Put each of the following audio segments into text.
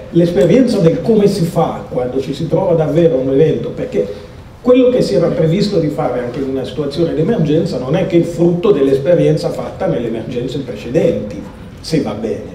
l'esperienza del come si fa quando ci si trova davvero un evento, perché quello che si era previsto di fare anche in una situazione di emergenza non è che il frutto dell'esperienza fatta nelle emergenze precedenti, se va bene.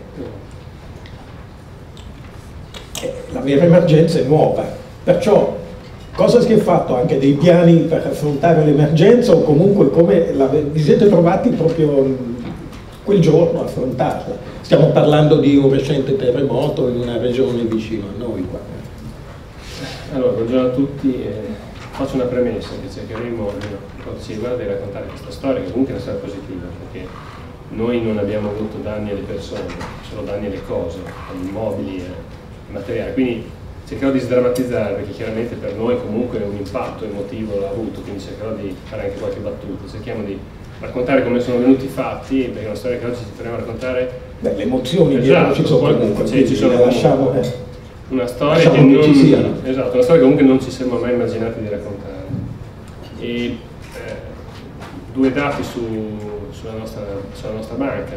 La vera emergenza è nuova, perciò cosa si è fatto? Anche dei piani per affrontare l'emergenza o comunque come vi siete trovati proprio quel giorno a affrontarla? Stiamo parlando di un recente terremoto in una regione vicino a noi qua. Allora, buongiorno a tutti. Faccio una premessa che cercheremo, per quanto ci riguarda, di raccontare questa storia, che comunque è una storia positiva, perché noi non abbiamo avuto danni alle persone, solo danni alle cose, agli immobili e materiali. Quindi cercherò di sdrammatizzare, perché chiaramente per noi comunque un impatto emotivo l'ha avuto, quindi cercherò di fare anche qualche battuta. Cerchiamo di raccontare come sono venuti i fatti, perché è una storia che oggi ci troviamo a raccontare. Beh, le emozioni dietro ci sono comunque, ci sono lasciamo. Una storia che non, esatto, una storia che comunque non ci siamo mai immaginati di raccontare. E due dati sulla nostra banca.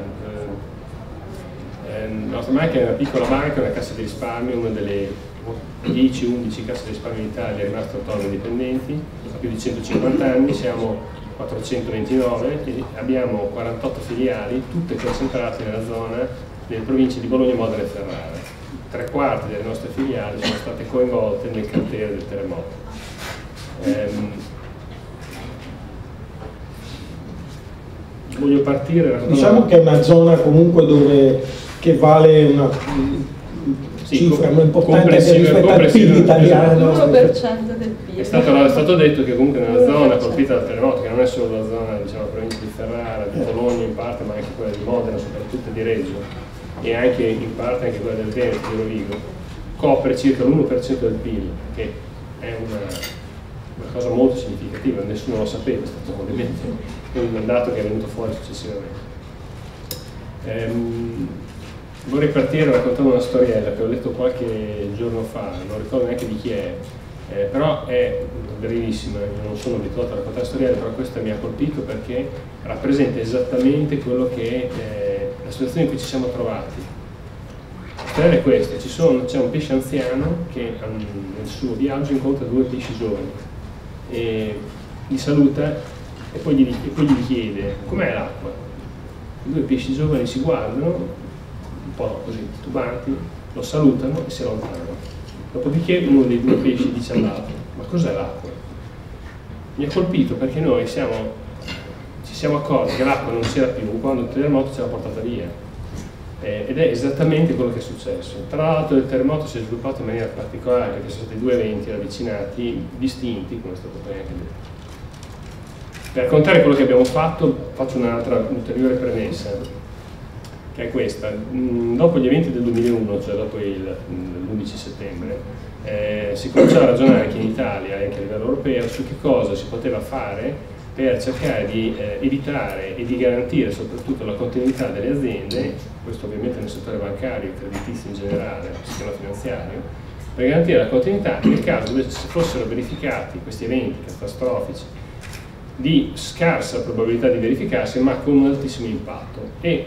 La nostra banca è una piccola banca, una cassa di risparmio, una delle 10-11 casse di risparmio in Italia, è rimasta autonoma e indipendenti, ha più di 150 anni, siamo 429 e abbiamo 48 filiali, tutte concentrate nella zona delle province di Bologna, Modena e Ferrara. 3/4 delle nostre filiali sono state coinvolte nel cratere del terremoto. Voglio partire. Diciamo che è una zona comunque che vale una cifra importante rispetto al PIL italiano. L'1% del PIL. È stato detto che comunque nella zona colpita dal terremoto, che non è solo la zona, diciamo, provincia di Ferrara, di Bologna in parte, ma anche quella di Modena, soprattutto di Reggio, e anche in parte anche quella del Veneto, di Rovigo, copre circa l'1% del PIL, che è una cosa molto significativa, nessuno lo sapeva, è stato ovviamente un dato che è venuto fuori successivamente. Vorrei partire raccontando una storiella che ho letto qualche giorno fa, non ricordo neanche di chi è, però è brevissima, io non sono abituato a raccontare storielle, però questa mi ha colpito perché rappresenta esattamente quello che è la situazione in cui ci siamo trovati. La storia è questa: c'è un pesce anziano che nel suo viaggio incontra due pesci giovani e li saluta e poi gli chiede com'è l'acqua. I due pesci giovani si guardano, un po' così titubanti, lo salutano e si allontanano. Dopodiché uno dei due pesci dice all'altro: ma cos'è l'acqua? Mi ha colpito perché noi ci siamo accorti che l'acqua non c'era più quando il terremoto ce l'ha portata via. Ed è esattamente quello che è successo. Tra l'altro il terremoto si è sviluppato in maniera particolare perché sono stati due eventi ravvicinati, distinti, come è stato poi anche detto. Per raccontare quello che abbiamo fatto faccio un'altra ulteriore premessa, che è questa. Dopo gli eventi del 2001, cioè dopo l'11 settembre, si cominciava a ragionare anche in Italia e anche a livello europeo su che cosa si poteva fare per cercare di evitare e di garantire soprattutto la continuità delle aziende, questo ovviamente nel settore bancario e creditizio in generale, nel sistema finanziario, per garantire la continuità nel caso dove si fossero verificati questi eventi catastrofici di scarsa probabilità di verificarsi ma con un altissimo impatto. E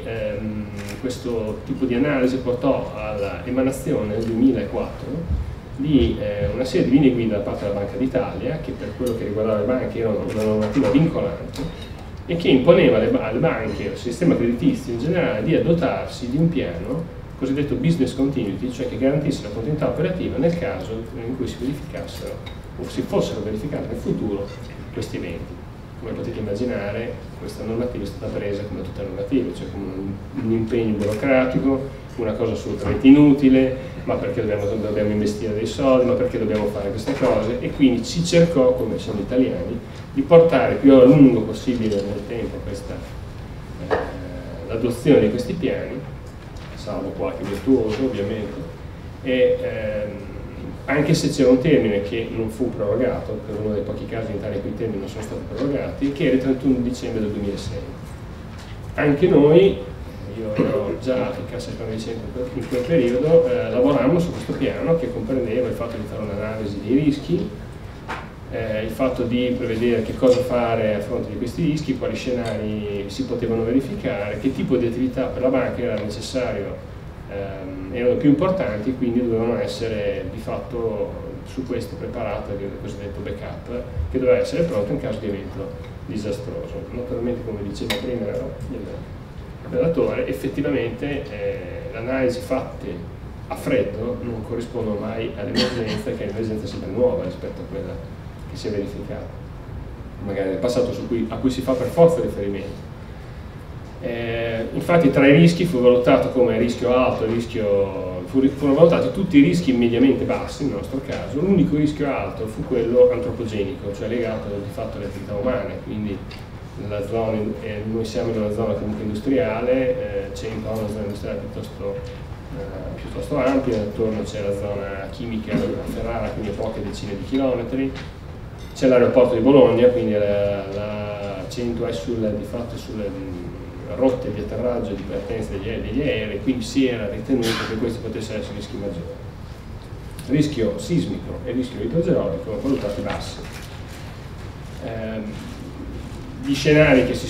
questo tipo di analisi portò all'emanazione nel 2004 di una serie di linee guida da parte della Banca d'Italia, che per quello che riguardava le banche era una normativa vincolante e che imponeva alle banche e al sistema creditizio in generale di dotarsi di un piano cosiddetto business continuity, cioè che garantisse la continuità operativa nel caso in cui si verificassero o si fossero verificati nel futuro questi eventi. Come potete immaginare, questa normativa è stata presa come tutte le normative, cioè come un impegno burocratico, una cosa assolutamente inutile, ma perché dobbiamo investire dei soldi, ma perché dobbiamo fare queste cose, e quindi si cercò, come siamo italiani, di portare più a lungo possibile nel tempo l'adozione di questi piani, salvo qualche virtuoso ovviamente, e anche se c'era un termine che non fu prorogato, per uno dei pochi casi in Italia in cui i termini non sono stati prorogati, che era il 31 dicembre del 2006. Anche noi, io ero già a Cassa in quel periodo, lavorammo su questo piano che comprendeva il fatto di fare un'analisi dei rischi, il fatto di prevedere che cosa fare a fronte di questi rischi, quali scenari si potevano verificare, che tipo di attività per la banca era necessario erano più importanti, quindi dovevano essere di fatto su queste preparate il cosiddetto backup, che doveva essere pronto in caso di evento disastroso. Naturalmente, come diceva prima il relatore, effettivamente le analisi fatte a freddo non corrispondono mai all'emergenza, che è un'emergenza sempre nuova rispetto a quella che si è verificata, magari nel passato a cui si fa per forza riferimento. Infatti tra i rischi fu valutato come rischio alto, furono valutati tutti i rischi mediamente bassi nel nostro caso. L'unico rischio alto fu quello antropogenico, cioè legato di fatto alle attività umane, quindi noi siamo in una zona comunque industriale, Cento è una zona industriale piuttosto ampia, attorno c'è la zona chimica a Ferrara, quindi a poche decine di chilometri, c'è l'aeroporto di Bologna, quindi la Cento è di fatto sulle rotte di atterraggio e di partenza degli aerei, quindi si era ritenuto che questi potessero essere rischi maggiori. Rischio sismico e rischio idrogeologico valutati bassi. Gli scenari che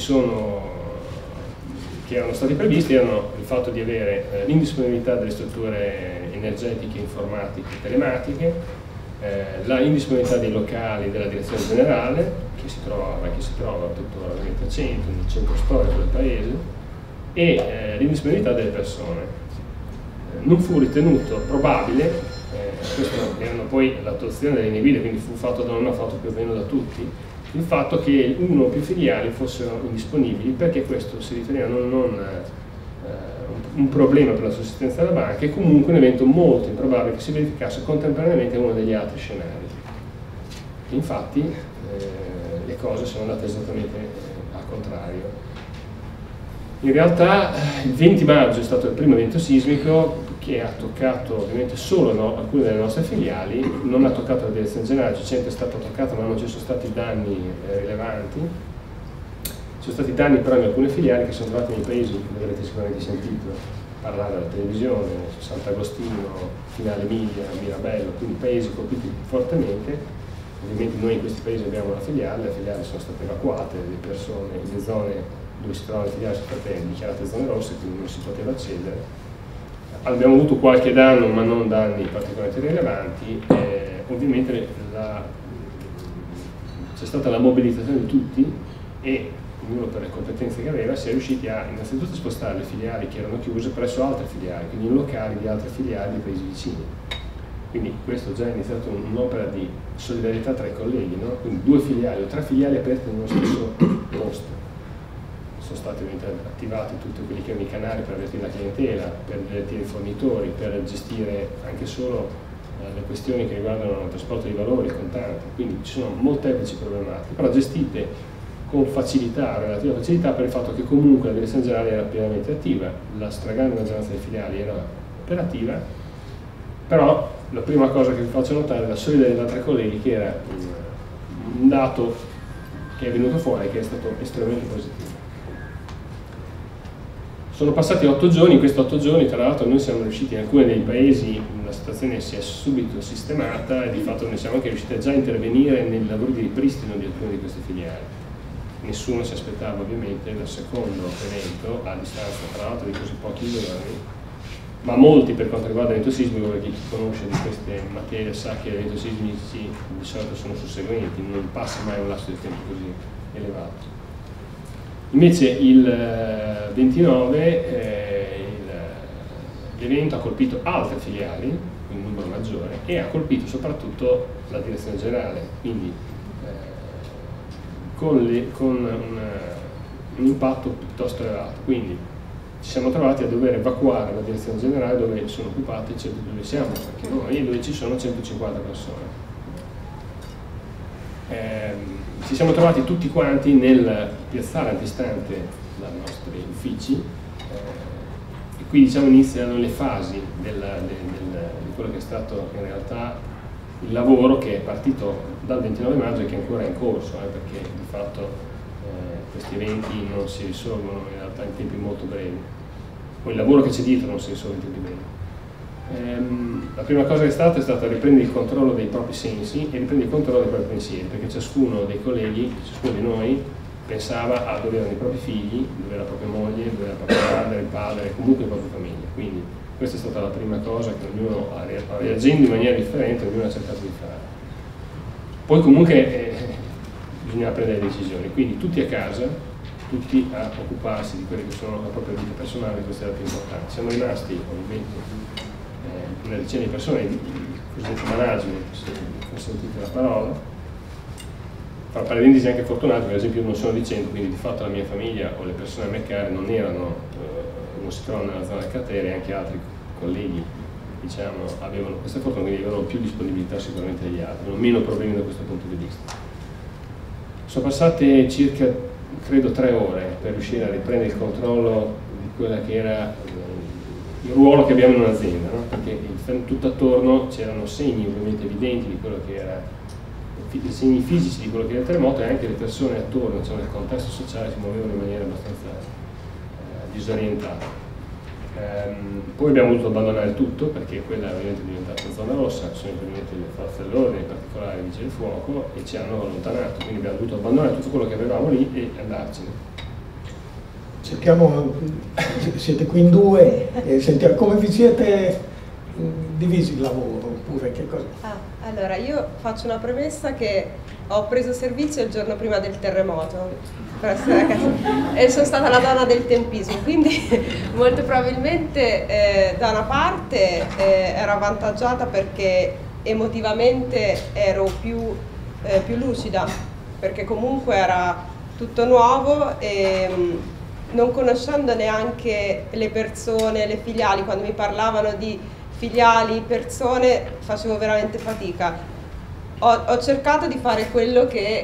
erano stati previsti erano il fatto di avere l'indisponibilità delle strutture energetiche, informatiche e telematiche, l'indisponibilità dei locali della direzione generale, che si trova tuttora ovviamente al centro, nel centro storico del paese, e l'indisponibilità delle persone. Non fu ritenuto probabile, questo erano poi l'attuazione delle linee guida, quindi non fatto più o meno da tutti, il fatto che uno o più filiali fossero indisponibili, perché questo si riteneva non un problema per la sussistenza della banca e comunque un evento molto improbabile che si verificasse contemporaneamente in uno degli altri scenari. Infatti le cose sono andate esattamente al contrario. In realtà il 20 maggio è stato il primo evento sismico che ha toccato ovviamente solo alcune delle nostre filiali, non ha toccato la direzione generale, Cento è stata toccata ma non ci sono stati danni rilevanti. Ci sono stati danni però in alcune filiali che sono trovate nei paesi che avrete sicuramente sentito parlare alla televisione, Sant'Agostino, Finale Emilia, Mirabello, quindi paesi colpiti fortemente. Ovviamente noi in questi paesi abbiamo le filiali sono state evacuate, le persone, le zone dove si trovano le filiali sono state dichiarate zone rosse, quindi non si poteva accedere. Abbiamo avuto qualche danno, ma non danni particolarmente rilevanti. Ovviamente c'è stata la mobilitazione di tutti e ognuno per le competenze che aveva si è riusciti a innanzitutto spostare le filiali che erano chiuse presso altre filiali, quindi in locali di altre filiali dei paesi vicini. Quindi questo già è iniziato un'opera di solidarietà tra i colleghi, no? Quindi 2 filiali o 3 filiali aperte nello stesso posto. Sono stati attivati tutti quelli che erano i canali per avvertire la clientela, per avvertire i fornitori, per gestire anche solo le questioni che riguardano il trasporto di valori, il contante. Quindi ci sono molteplici problematiche, però gestite con facilità, relativa facilità, per il fatto che comunque la direzione generale era pienamente attiva, la stragrande maggioranza delle filiali era operativa, però la prima cosa che vi faccio notare è la solidarietà tra colleghi, che era un dato che è venuto fuori e che è stato estremamente positivo. Sono passati 8 giorni, in questi 8 giorni tra l'altro noi siamo riusciti in alcuni dei paesi, la situazione si è subito sistemata e di fatto noi siamo anche riusciti a già intervenire nei lavori di ripristino di alcune di queste filiali. Nessuno si aspettava ovviamente dal secondo evento, a distanza tra l'altro di così pochi giorni, ma molti per quanto riguarda l'evento sismico, perché chi conosce di queste materie sa che gli eventi sismici di solito sono susseguenti, non passa mai un lasso di tempo così elevato. Invece il 29 l'evento ha colpito altre filiali, quindi un numero maggiore, e ha colpito soprattutto la direzione generale, quindi con un impatto piuttosto elevato. Quindi ci siamo trovati a dover evacuare la direzione generale dove sono occupati, dove siamo, perché noi, dove ci sono 150 persone. Ci siamo trovati tutti quanti nel piazzale antistante dai nostri uffici e qui diciamo iniziano le fasi di quello che è stato in realtà il lavoro che è partito dal 29 maggio e che è ancora in corso, perché di fatto questi eventi non si risolvono in realtà in tempi molto brevi, poi il lavoro che c'è dietro non si risolve in tempi brevi. La prima cosa che è stata riprendere il controllo dei propri sensi e riprendere il controllo dei propri pensieri, perché ciascuno dei colleghi, ciascuno di noi pensava a dove erano i propri figli, dove era la propria moglie, dove era la propria madre, il padre, comunque la propria famiglia. Quindi Questa è stata la prima cosa che ognuno, reagendo in maniera differente, ognuno ha cercato di fare. Poi comunque bisogna prendere decisioni, quindi tutti a casa, tutti a occuparsi di quelle che sono la propria vita personale, questo è il più importante. Siamo rimasti ovviamente una decina di persone, il cosiddetto management, se sentite la parola. Fra parentesi anche fortunato, per esempio io non sono di centro, quindi di fatto la mia famiglia o le persone a me care non si trovano nella zona del cratere, e anche altri colleghi diciamo, avevano questa fortuna, quindi avevano più disponibilità sicuramente degli altri, avevano meno problemi da questo punto di vista. Sono passate circa, credo, 3 ore per riuscire a riprendere il controllo di quella che era il ruolo che abbiamo in un'azienda, no? Perché tutto attorno c'erano segni ovviamente evidenti di quello che era, segni fisici di quello che era il terremoto, e anche le persone attorno, diciamo, nel contesto sociale, si muovevano in maniera abbastanza disorientata. Poi abbiamo dovuto abbandonare tutto perché quella ovviamente è diventata zona rossa, sono intervenute le forze dell'ordine, in particolare i vigili del fuoco, e ci hanno allontanato, quindi abbiamo dovuto abbandonare tutto quello che avevamo lì e andarcene. Cerchiamo, siete qui in 2, e sentiamo come vi siete divisi il lavoro, oppure che cosa? Allora, io faccio una premessa che ho preso servizio il giorno prima del terremoto per essere a casa, e sono stata la donna del tempismo, quindi molto probabilmente da una parte ero avvantaggiata perché emotivamente ero più lucida, perché comunque era tutto nuovo e non conoscendo neanche le persone, le filiali, quando mi parlavano di filiali, persone, facevo veramente fatica. Ho cercato di fare quello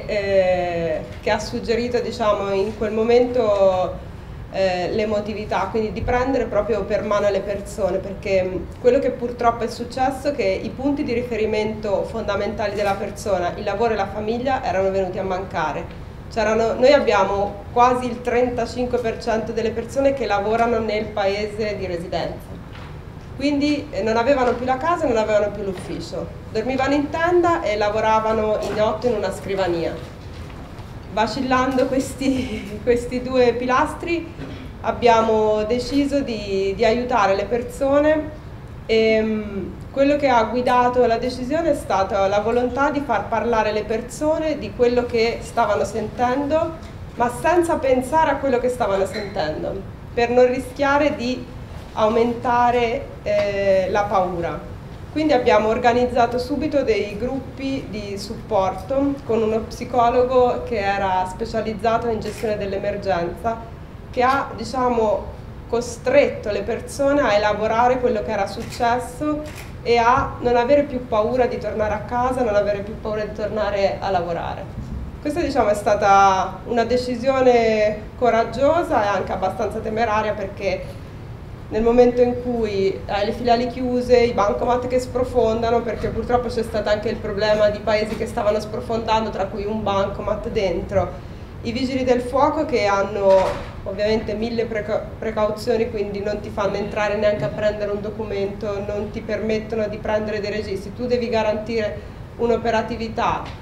che ha suggerito, diciamo, in quel momento l'emotività, quindi di prendere proprio per mano le persone, perché quello che purtroppo è successo è che i punti di riferimento fondamentali della persona, il lavoro e la famiglia, erano venuti a mancare. Noi abbiamo quasi il 35% delle persone che lavorano nel paese di residenza. Quindi non avevano più la casa e non avevano più l'ufficio, dormivano in tenda e lavoravano in notte in una scrivania. Vacillando questi 2 pilastri abbiamo deciso di aiutare le persone, e quello che ha guidato la decisione è stata la volontà di far parlare le persone di quello che stavano sentendo, ma senza pensare a quello che stavano sentendo, per non rischiare di aumentare la paura. Quindi abbiamo organizzato subito dei gruppi di supporto con uno psicologo che era specializzato in gestione dell'emergenza, che ha, diciamo, costretto le persone a elaborare quello che era successo e a non avere più paura di tornare a casa, non avere più paura di tornare a lavorare. Questa, diciamo, è stata una decisione coraggiosa e anche abbastanza temeraria, perché nel momento in cui le filiali chiuse, i bancomat che sprofondano, perché purtroppo c'è stato anche il problema di paesi che stavano sprofondando, tra cui un bancomat dentro, i vigili del fuoco che hanno ovviamente 1000 precauzioni, quindi non ti fanno entrare neanche a prendere un documento, non ti permettono di prendere dei registri, tu devi garantire un'operatività.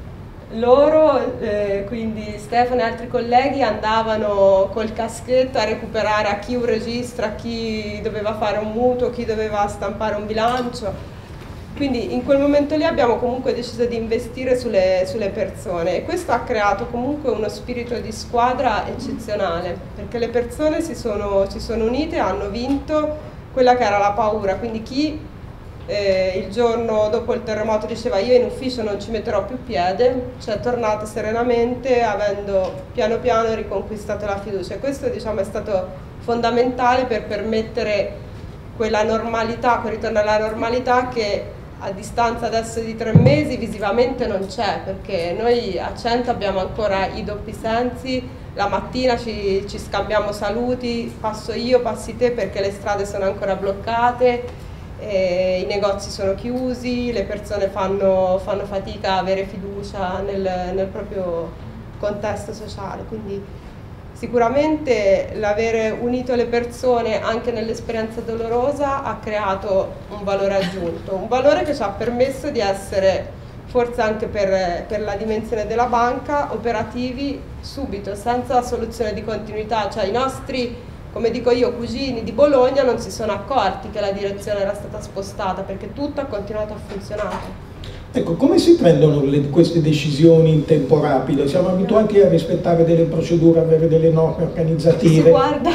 Loro, quindi Stefano e altri colleghi, andavano col caschetto a recuperare a chi un registro, a chi doveva fare un mutuo, chi doveva stampare un bilancio. Quindi in quel momento lì abbiamo comunque deciso di investire sulle persone, e questo ha creato comunque uno spirito di squadra eccezionale, perché le persone si sono unite e hanno vinto quella che era la paura. Quindi chi il giorno dopo il terremoto diceva io in ufficio non ci metterò più piede, c'è tornato serenamente, avendo piano piano riconquistato la fiducia, e questo, diciamo, è stato fondamentale per permettere quella normalità, quel ritorno alla normalità che a distanza adesso di 3 mesi visivamente non c'è, perché noi a Cento abbiamo ancora i doppi sensi, la mattina ci scambiamo saluti, passo io, passi te, perché le strade sono ancora bloccate, i negozi sono chiusi, le persone fanno fatica a avere fiducia nel proprio contesto sociale. Quindi sicuramente l'avere unito le persone anche nell'esperienza dolorosa ha creato un valore aggiunto, un valore che ci ha permesso di essere, forse anche per la dimensione della banca, operativi subito, senza soluzione di continuità. Cioè i nostri come dico io, cugini di Bologna non si sono accorti che la direzione era stata spostata, perché tutto ha continuato a funzionare. Ecco, come si prendono queste decisioni in tempo rapido? Siamo abituati a rispettare delle procedure, avere delle norme organizzative. Si guarda.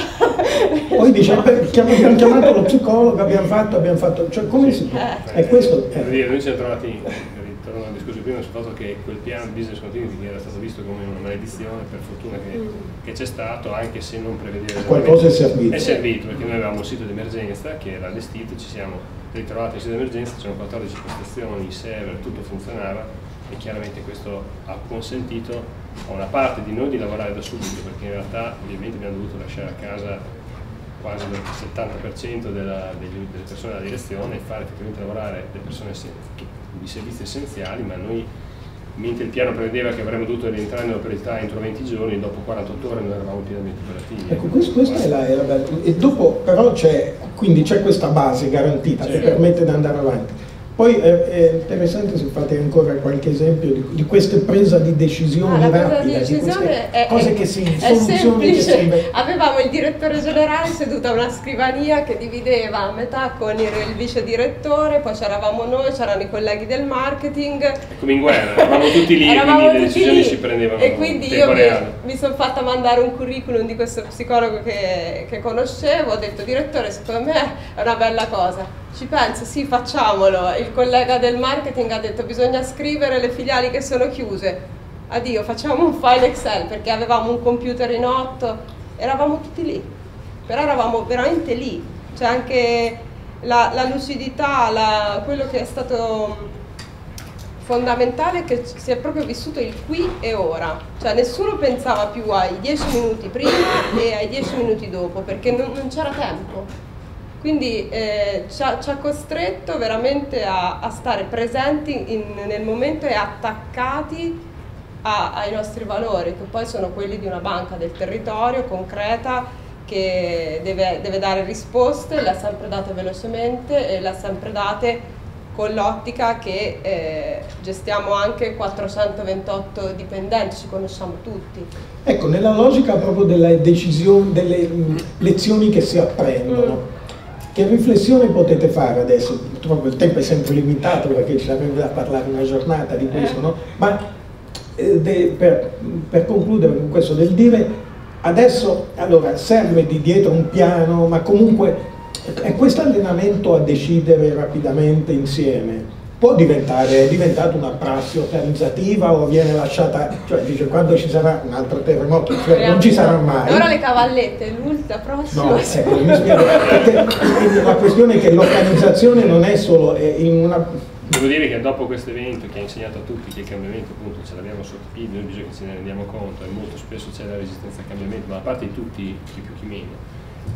Poi dice, abbiamo chiamato lo psicologo, abbiamo fatto, cioè come si è questo? Noi ci siamo trovati, ritorno alla discussione prima, sul fatto che quel piano di business continuity che era stato visto come una maledizione, per fortuna che c'è stato, anche se non prevedeva qualcosa è servito. È servito, perché noi avevamo un sito di emergenza che era allestito, ci siamo ritrovati in sito di emergenza, c'erano 14 postazioni, i server, tutto funzionava, e chiaramente questo ha consentito a una parte di noi di lavorare da subito, perché in realtà ovviamente abbiamo dovuto lasciare a casa quasi il 70% delle persone della direzione e fare effettivamente lavorare le persone di servizi essenziali, ma noi, mentre il piano prevedeva che avremmo dovuto rientrare nell'operatività entro 20 giorni, dopo 48 ore noi eravamo pienamente operativi. Ecco, questa è la e dopo però c'è questa base garantita che permette di andare avanti. Poi è interessante se fate ancora qualche esempio di queste prese di decisioni rapide, di queste cose che si soluzioni che si... Avevamo il direttore generale seduto a una scrivania che divideva a metà con il vice direttore, poi c'eravamo noi, c'erano i colleghi del marketing. Come in guerra, eravamo tutti lì, e quindi le decisioni si prendevano e quindi in tempo reale. Mi sono fatta mandare un curriculum di questo psicologo che conoscevo, ho detto: direttore, secondo me è una bella cosa. Ci penso, sì, facciamolo. Il collega del marketing ha detto: bisogna scrivere le filiali che sono chiuse. Addio, facciamo un file Excel, perché avevamo un computer in 8, eravamo tutti lì, però eravamo veramente lì. C'è anche la lucidità, quello che è stato fondamentale è che si è proprio vissuto il qui e ora, cioè nessuno pensava più ai 10 minuti prima e ai 10 minuti dopo, perché non c'era tempo. Quindi ci ha costretto veramente a stare presenti nel momento e attaccati ai nostri valori, che poi sono quelli di una banca del territorio concreta che deve dare risposte, le ha sempre date velocemente e le ha sempre date con l'ottica che gestiamo anche 428 dipendenti, ci conosciamo tutti. Ecco, nella logica proprio delle decisioni, delle lezioni che si apprendono, che riflessione potete fare adesso? Purtroppo il tempo è sempre limitato perché ci sarebbe da parlare una giornata di questo, no? Ma per concludere con questo del dire, adesso allora serve di dietro un piano, ma comunque è questo allenamento a decidere rapidamente insieme può diventare, è diventata una prassi organizzativa o viene lasciata, cioè dice quando ci sarà un altro terremoto, cioè non ci sarà mai. Ora le cavallette, l'ultima prossima. No, mi spiego, perché la questione è che l'organizzazione non è solo in una... Devo dire che dopo questo evento che ha insegnato a tutti che il cambiamento appunto ce l'abbiamo sotto piedi, noi bisogna che ce ne rendiamo conto e molto spesso c'è la resistenza al cambiamento, ma da parte di tutti, chi più chi meno.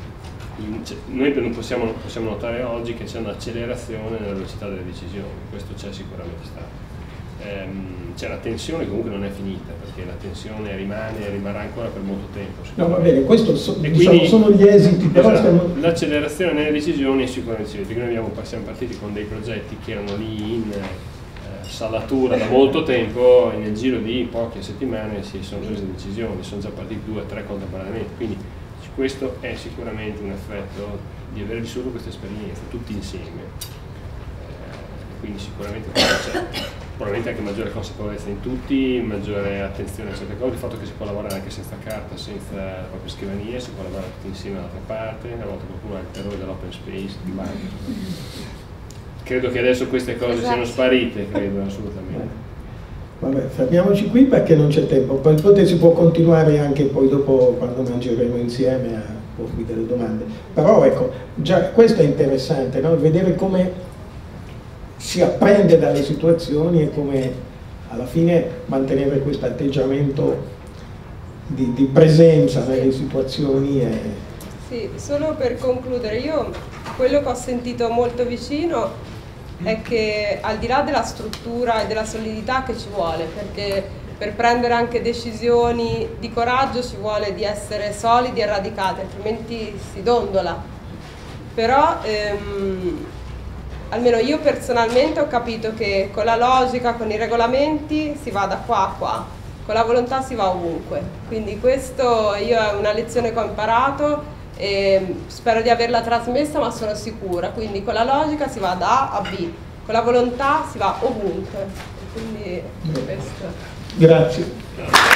Noi non possiamo notare oggi che c'è un'accelerazione nella velocità delle decisioni, questo c'è sicuramente stato. C'è la tensione, comunque non è finita, perché la tensione rimane e rimarrà ancora per molto tempo. No, va bene, questo quindi, sono gli esiti, però esatto, l'accelerazione nelle decisioni è sicuramente, perché noi siamo partiti con dei progetti che erano lì in salatura da molto tempo e nel giro di poche settimane si sono prese decisioni, sono già partiti 2 o 3 contemporaneamente, quindi questo è sicuramente un effetto di aver vissuto questa esperienza tutti insieme, quindi sicuramente c'è probabilmente anche maggiore consapevolezza in tutti, maggiore attenzione a certe cose, il fatto che si può lavorare anche senza carta, senza la propria scrivania, si può lavorare tutti insieme dall'altra parte, a volte qualcuno ha il terrore dell'open space, ma credo che adesso queste cose siano sparite, credo assolutamente. Vabbè, fermiamoci qui perché non c'è tempo, poi si può continuare anche poi dopo quando mangeremo insieme a porvi delle domande. Però ecco, già questo è interessante, no? Vedere come si apprende dalle situazioni e come alla fine mantenere questo atteggiamento di presenza nelle situazioni. Sì, solo per concludere, io quello che ho sentito molto vicino è che al di là della struttura e della solidità che ci vuole, perché per prendere anche decisioni di coraggio ci vuole di essere solidi e radicati, altrimenti si dondola. Però almeno io personalmente ho capito che con la logica, con i regolamenti si va da qua a qua, con la volontà si va ovunque. Quindi questo io è una lezione che ho imparato, e spero di averla trasmessa, ma sono sicura, quindi con la logica si va da A a B, con la volontà si va ovunque, quindi questo. Grazie.